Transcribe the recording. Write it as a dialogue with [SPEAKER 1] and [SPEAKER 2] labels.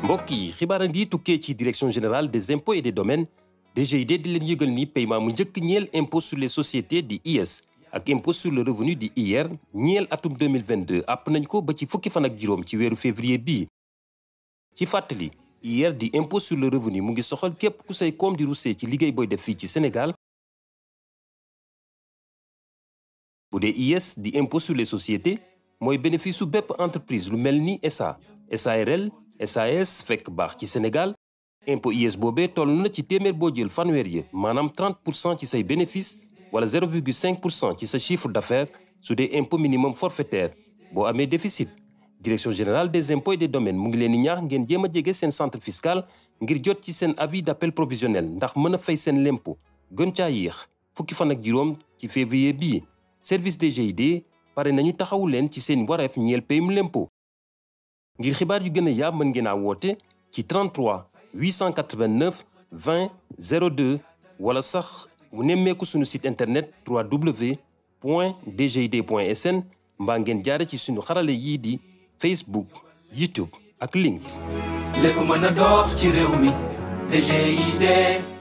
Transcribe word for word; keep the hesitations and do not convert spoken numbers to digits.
[SPEAKER 1] mbokk yi xibaar a ngi tukkee ci direction générale des impôts et des domaines D G I D di leen yëgal ni paiement mu njëkk ñeel impôt sur les sociétés di I S ak impôt sur le revenu di I R ñeel atum deux mille vingt-deux àpp nañ ko ba ci fukki fan ak juróom ci weeru février bii. ci fàttali I R di impôt sur le revenu mu ngi soxal képp ku say koom di russee ci liggéey booy def fii ci Sénégal. bu dee I S di impôt sur les sociétés mooy bénéfice su bépp entreprise lu mel ni S A S A R L S A S fekk baax ci Sénégal. impôt I S boobee toll na ci téeméer boo jël fanweer yi maanaam trente pour cent ci say bénéfice wala zéro virgule cinq pour cent ci sa chiffre d'affaires su dee impôt minimum forfaitaire boo amee déficit. direction générale des impôts et des domaines mu ngi leen di ñaax ngeen jéem a jege seen centre fiscal ngir jot ci seen avis d'appel provisionnel ndax mën a fay seen lempo gën caa yéex fukki fan ak juróom ci février bii. service D G I D pare nañu taxawu leen ci seen wareef ñeel payum lempo. ngir xibaar yu gën a yaa mën ngeen a woote ci trente-trois huit cent quatre-vingt-neuf vingt zéro deux wala sax mu nemmeeku suñu site internet w w w point d g i d point s n mbaa ngeen jaare ci suñu xarale yii di Facebook YouTube ak LinkedIn.
[SPEAKER 2] lépp mën a dox ci réew mi D G I D